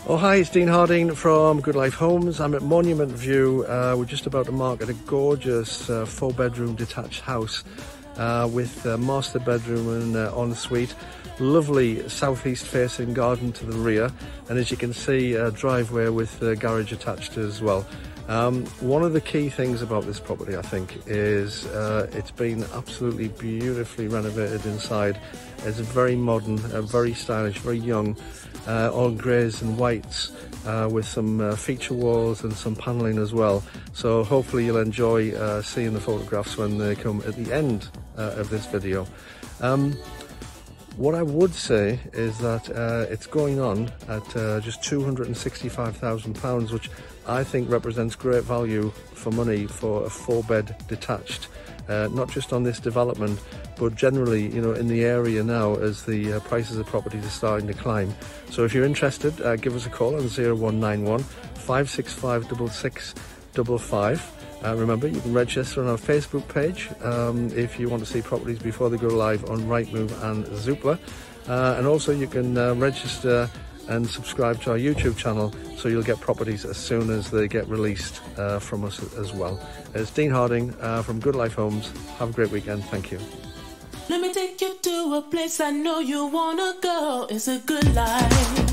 Oh hi, it's Dean Harding from Good Life Homes. I'm at Monument View. We're just about to market a gorgeous 4-bedroom detached house with a master bedroom and ensuite. Lovely southeast facing garden to the rear, and as you can see, a driveway with a garage attached as well. One of the key things about this property, I think, is it's been absolutely beautifully renovated inside. It's very modern, very stylish, very young, all greys and whites, with some feature walls and some panelling as well. So hopefully you'll enjoy seeing the photographs when they come at the end of this video. What I would say is that it's going on at just £265,000, which I think represents great value for money for a 4-bed detached. Not just on this development, but generally, you know, in the area now as the prices of properties are starting to climb. So if you're interested, give us a call on 0191 565 6655. Remember, you can register on our Facebook page if you want to see properties before they go live on Rightmove and Zoopla. And also you can register and subscribe to our YouTube channel so you'll get properties as soon as they get released from us as well. It's Dean Harding from Good Life Homes. Have a great weekend. Thank you. Let me take you to a place I know you wanna go. It's a good life.